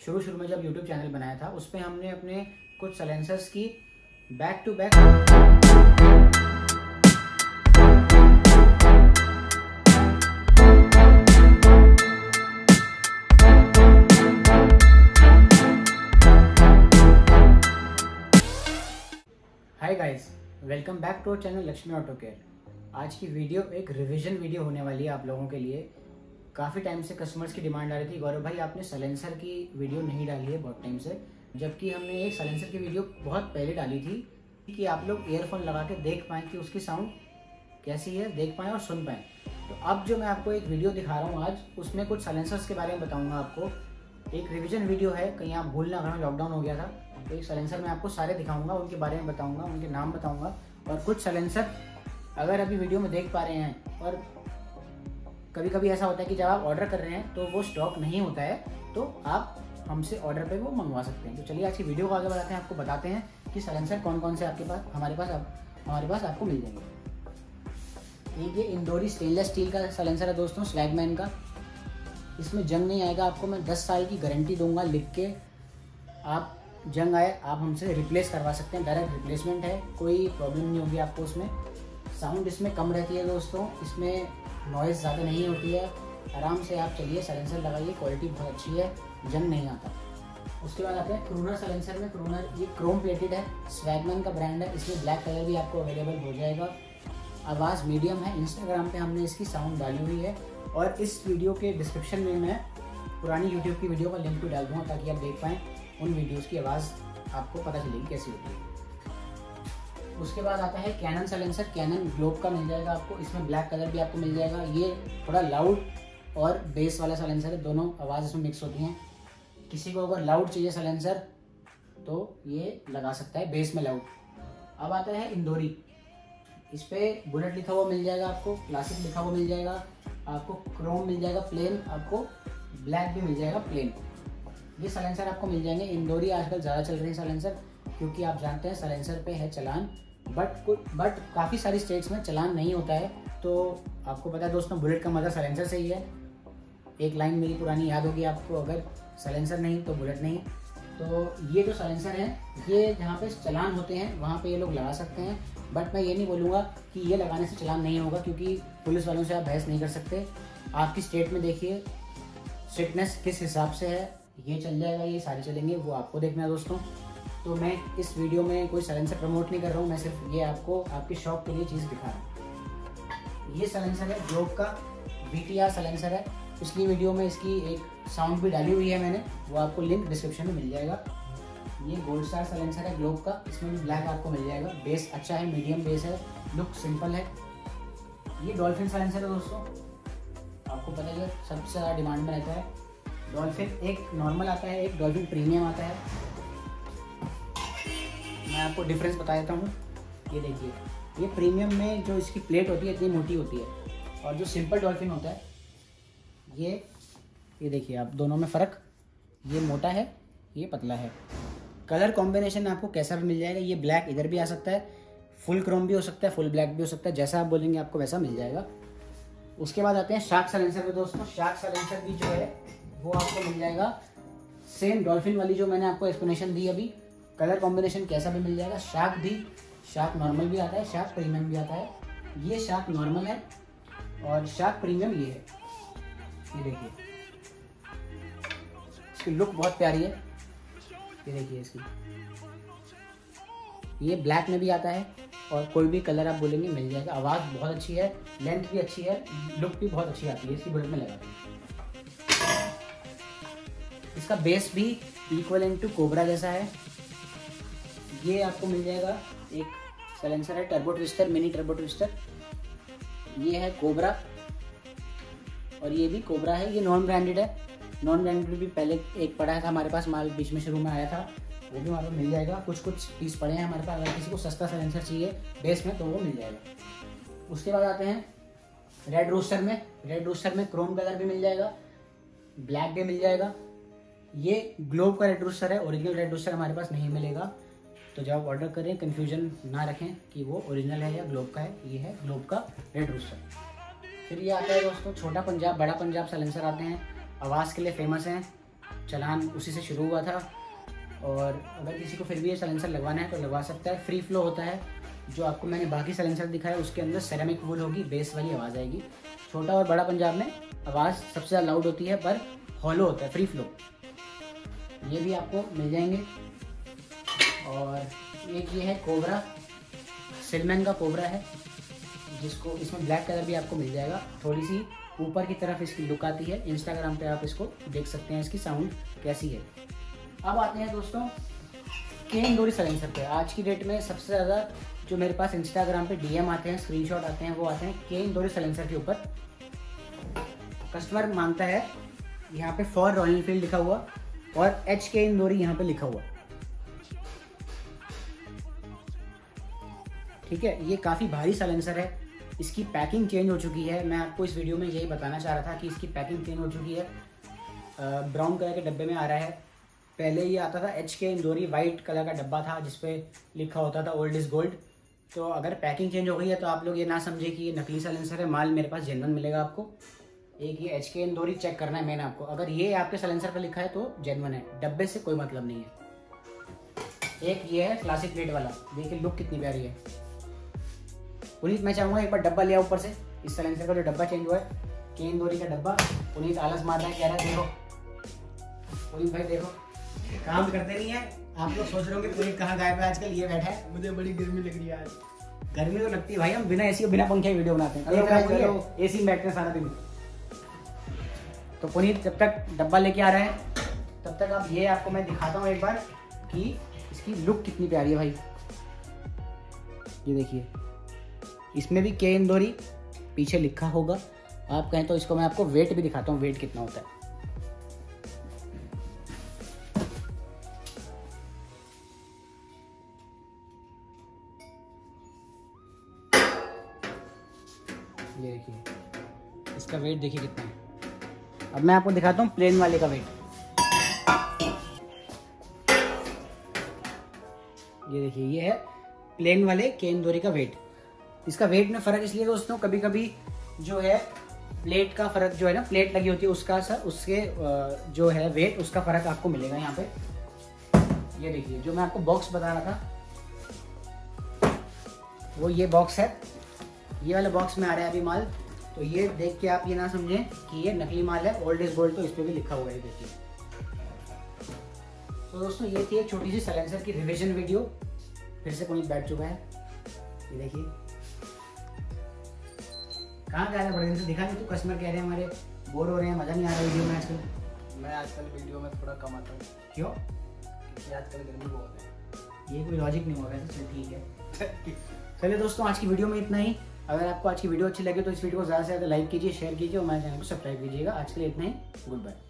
शुरू में जब यूट्यूब चैनल बनाया था उस पर हमने अपने कुछ साइलेंसर्स की back to back hi guys, welcome back to our channel Lakshmi Auto Care. आज की वीडियो एक रिवीजन वीडियो होने वाली है आप लोगों के लिए। काफ़ी टाइम से कस्टमर्स की डिमांड आ रही थी, गौरव भाई आपने साइलेंसर की वीडियो नहीं डाली है बहुत टाइम से, जबकि हमने एक साइलेंसर की वीडियो बहुत पहले डाली थी कि आप लोग ईयरफोन लगा के देख पाएँ कि उसकी साउंड कैसी है, देख पाएँ और सुन पाएँ। तो अब जो मैं आपको एक वीडियो दिखा रहा हूँ आज, उसमें कुछ साइलेंसर्स के बारे में बताऊँगा आपको। एक रिवीजन वीडियो है, कहीं आप भूल ना करना, लॉकडाउन हो गया था तो एक साइलेंसर मैं आपको सारे दिखाऊंगा, उनके बारे में बताऊंगा, उनके नाम बताऊंगा। और कुछ साइलेंसर अगर अभी वीडियो में देख पा रहे हैं और कभी कभी ऐसा होता है कि जब आप ऑर्डर कर रहे हैं तो वो स्टॉक नहीं होता है, तो आप हमसे ऑर्डर पे वो मंगवा सकते हैं। तो चलिए आज की वीडियो को आगे बढ़ाते हैं, आपको बताते हैं कि साइलेंसर कौन कौन से आपके पास हमारे पास आपको मिल जाएंगे। एक ये इंदौरी स्टेनलेस स्टील का साइलेंसर है दोस्तों, स्वैगमैन का। इसमें जंग नहीं आएगा, आपको मैं 10 साल की गारंटी दूंगा लिख के। आप जंग आए आप हमसे रिप्लेस करवा सकते हैं, डायरेक्ट रिप्लेसमेंट है, कोई प्रॉब्लम नहीं होगी आपको उसमें। साउंड इसमें कम रहती है दोस्तों, इसमें नॉइज़ ज़्यादा नहीं होती है, आराम से आप चलिए, साइलेंसर लगाइए, क्वालिटी बहुत अच्छी है, जंग नहीं आता। उसके बाद आते हैं क्रूनर साइलेंसर में। क्रूनर ये क्रोम प्लेटेड है, स्वैगमैन का ब्रांड है, इसमें ब्लैक कलर भी आपको अवेलेबल हो जाएगा। आवाज़ मीडियम है, इंस्टाग्राम पे हमने इसकी साउंड डाली हुई है और इस वीडियो के डिस्क्रिप्शन में मैं पुरानी यूट्यूब की वीडियो का लिंक भी डाल दूँगा ताकि आप देख पाएँ उन वीडियोस की आवाज़ आपको पता चलेगी कैसी होती है। उसके बाद आता है कैनन साइलेंसर, कैनन ग्लोब का मिल जाएगा आपको, इसमें ब्लैक कलर भी आपको मिल जाएगा। ये थोड़ा लाउड और बेस वाला साइलेंसर है, दोनों आवाज़ इसमें मिक्स होती हैं। किसी को अगर लाउड चाहिए साइलेंसर तो ये लगा सकता है, बेस में लाउड। अब आता है इंदौरी, इस पर बुलेट लिखा हुआ मिल जाएगा आपको, क्लासिक लिखा हुआ मिल जाएगा आपको, क्रोम मिल जाएगा प्लेन, आपको ब्लैक भी मिल जाएगा प्लेन। ये साइलेंसर आपको मिल जाएंगे। इंदौरी आजकल ज़्यादा चल रहे हैं साइलेंसर, क्योंकि आप जानते हैं साइलेंसर पे है चलान, बट काफ़ी सारी स्टेट्स में चलान नहीं होता है। तो आपको पता है दोस्तों, बुलेट का मज़ा साइलेंसर से ही है। एक लाइन मेरी पुरानी याद होगी आपको, अगर साइलेंसर नहीं तो बुलेट नहीं। तो ये जो साइलेंसर है, ये जहाँ पे चलान होते हैं वहाँ पे ये लोग लगा सकते हैं, बट मैं ये नहीं बोलूँगा कि ये लगाने से चलान नहीं होगा, क्योंकि पुलिस वालों से आप बहस नहीं कर सकते। आपकी स्टेट में देखिए स्ट्रिक्टनेस किस हिसाब से है, ये चल जाएगा, ये सारे चलेंगे, वो आपको देखना है दोस्तों। तो मैं इस वीडियो में कोई साइलेंसर प्रमोट नहीं कर रहा हूँ, मैं सिर्फ ये आपको आपके शौक के लिए चीज़ दिखा रहा हूँ। ये साइलेंसर है ग्लोब का, BTR साइलेंसर है। पिछली वीडियो में इसकी एक साउंड भी डाली हुई है मैंने, वो आपको लिंक डिस्क्रिप्शन में मिल जाएगा। ये गोल्ड स्टार साइलेंसर है ग्लोब का, इसमें भी ब्लैक आपको मिल जाएगा। बेस अच्छा है, मीडियम बेस है, लुक सिंपल है। ये डॉल्फिन साइलेंसर है दोस्तों, आपको पता है सबसे ज़्यादा डिमांड में रहता है। डॉल्फिन एक नॉर्मल आता है, एक डॉल्फिन प्रीमियम आता है। मैं आपको डिफरेंस बता देता हूँ। ये देखिए, ये प्रीमियम में जो इसकी प्लेट होती है इतनी मोटी होती है, और जो सिंपल डॉल्फिन होता है ये देखिए आप, दोनों में फ़र्क, ये मोटा है, ये पतला है। कलर कॉम्बिनेशन आपको कैसा भी मिल जाएगा। ये ब्लैक इधर भी आ सकता है, फुल क्रोम भी हो सकता है, फुल ब्लैक भी हो सकता है, जैसा आप बोलेंगे आपको वैसा मिल जाएगा। उसके बाद आते हैं शार्क साइलेंसर पे दोस्तों। शार्क साइलेंसर भी जो है वो आपको मिल जाएगा, सेम डॉल्फिन वाली जो मैंने आपको एक्सप्लेनेशन दी अभी, कलर कॉम्बिनेशन कैसा भी मिल जाएगा। शार्क नॉर्मल भी आता है, शार्क प्रीमियम भी आता है। ये शार्क नॉर्मल है और शार्क प्रीमियम ये है। ये देखिए, इसकी लुक बहुत प्यारी है, ये देखिए इसकी। ये ब्लैक में भी आता है और कोई भी कलर आप बोलेंगे मिल जाएगा। आवाज़ बहुत अच्छी है, लेंथ भी अच्छी है, लुक भी बहुत अच्छी आती है इसकी बुलेट में लगा के। इसका बेस भी इक्वलेंट टू कोबरा जैसा है। ये आपको मिल जाएगा, एक साइलेंसर है turbo twister, mini turbo twister. ये है कोबरा और ये भी कोबरा है। ये नॉन ब्रांडेड है, नॉन ब्रांडेड भी पहले एक पड़ा था हमारे पास, माल बीच में शुरू में आया था, वो भी हमारे पास मिल जाएगा। कुछ पीस पड़े हैं हमारे पास, अगर किसी को सस्ता साइलेंसर चाहिए बेस में तो वो मिल जाएगा। उसके बाद आते हैं रेड रोस्टर में। रेड रोस्टर में क्रोम कलर भी मिल जाएगा, ब्लैक भी मिल जाएगा। ये ग्लोब का रेड रोस्टर है, ओरिजिनल रेड रोस्टर हमारे पास नहीं मिलेगा, तो जब आप ऑर्डर करें कन्फ्यूजन ना रखें कि वो ओरिजिनल है या ग्लोब का है। ये है ग्लोब का रेड रोस्टर। फिर ये आता है दोस्तों छोटा पंजाब, बड़ा पंजाब साइलेंसर आते हैं, आवाज़ के लिए फेमस हैं। चलान उसी से शुरू हुआ था। और अगर किसी को फिर भी ये साइलेंसर लगवाना है तो लगवा सकता है। फ्री फ्लो होता है। जो आपको मैंने बाकी साइलेंसर दिखाया उसके अंदर सेरेमिक वूल होगी, बेस वाली आवाज़ आएगी। छोटा और बड़ा पंजाब में आवाज़ सबसे ज़्यादा लाउड होती है, पर हॉलो होता है, फ्री फ्लो। ये भी आपको मिल जाएंगे। और एक ये है कोबरा, सिलमैन का कोबरा है, जिसको इसमें ब्लैक कलर भी आपको मिल जाएगा। थोड़ी सी ऊपर की तरफ इसकी लुक आती है। इंस्टाग्राम पे आप इसको देख सकते हैं इसकी साउंड कैसी है। अब आते हैं दोस्तों केन डोरी साइलेंसर पे। आज की डेट में सबसे ज़्यादा जो मेरे पास इंस्टाग्राम पे डीएम आते हैं, स्क्रीनशॉट आते हैं, वो आते हैं केन डोरी साइलेंसर के ऊपर। कस्टमर मांगता है यहाँ पे फॉर रॉयल एनफील्ड लिखा हुआ और एच केन डोरी यहाँ पे लिखा हुआ। ठीक है, ये काफ़ी भारी साइलेंसर है। इसकी पैकिंग चेंज हो चुकी है। मैं आपको इस वीडियो में यही बताना चाह रहा था कि इसकी पैकिंग चेंज हो चुकी है। ब्राउन कलर के डब्बे में आ रहा है। पहले ये आता था एच के इंदौरी, वाइट कलर का डब्बा था जिसपे लिखा होता था ओल्ड इज गोल्ड। तो अगर पैकिंग चेंज हो गई है तो आप लोग ये ना समझे कि ये नकली साइलेंसर है। माल मेरे पास जेन्युइन मिलेगा आपको। एक ये एच के इंदौरी चेक करना है मैंने आपको। अगर ये आपके साइलेंसर पर लिखा है तो जेन्युइन है, डब्बे से कोई मतलब नहीं है। एक ये है क्लासिक प्लेट वाला, देखिए लुक कितनी प्यारी है। पुनीत मैं चाहूँगा एक बार डब्बा लिया ऊपर से। इस साइलेंसर का जो डब्बा चेंज हुआ है, केन डोरी का डब्बा। पुनीत आलस मार रहा है, कह रहा है देखो पुनीत भाई देखो, काम करते नहीं है। आप लोग सोच रहे होंगे पुनीत कहाँ गायब है आजकल, ये बैठा है। मुझे बड़ी गर्मी लग रही है आज। गर्मी तो लगती है भाई, हम बिना एसी और बिना पंखे वीडियो बनाते हैं। एसी में बैठते हैं सारा दिन। तो पुनीत जब तक डब्बा लेके आ रहा है तब तक अब ये आपको मैं दिखाता हूँ एक बार कि इसकी लुक कितनी प्यारी है भाई। ये देखिए, इसमें भी के इंदौरी पीछे लिखा होगा। आप कहें तो इसको मैं आपको वेट भी दिखाता हूँ, वेट कितना होता है। ये देखिए, इसका वेट देखिए कितना है। अब मैं आपको दिखाता हूँ प्लेन वाले का वेट। ये देखिए, ये है प्लेन वाले के इंदौरी का वेट। इसका वेट में फर्क इसलिए दोस्तों, कभी कभी जो है प्लेट का फर्क जो है ना, प्लेट लगी होती है उसका सर, उसके जो है वेट उसका फर्क आपको मिलेगा यहाँ पे। ये देखिए, जो मैं आपको बॉक्स बता रहा था वो ये बॉक्स है। ये वाले बॉक्स में आ रहा है अभी माल। तो ये देख के आप ये ना समझें कि ये नकली माल है। ओल्ड इज गोल्ड तो इस पे भी लिखा हुआ है, देखिए। तो दोस्तों ये थी एक छोटी सी साइलेंसर की रिवीजन वीडियो। फिर से पुनीत बैठ चुका है, ये देखिए। कहाँ जा रहे हैं बड़े दिन से, दिखा नहीं तो। कस्टमर कह रहे हैं हमारे बोर हो रहे हैं, मजा नहीं आ रहा वीडियो में आजकल। मैं आजकल वीडियो में थोड़ा कम आता हूँ। क्यों? क्योंकि आजकल गर्मी बहुत है। ये कोई लॉजिक नहीं होगा वैसे। चल ठीक है। चलिए दोस्तों, आज की वीडियो में इतना ही। अगर आपको आज की वीडियो अच्छी लगे तो इस वीडियो को ज़्यादा से ज़्यादा लाइक कीजिए, शेयर कीजिए और हमारे चैनल को सब्सक्राइब कीजिएगा। आज के लिए इतना ही, गुड बाय।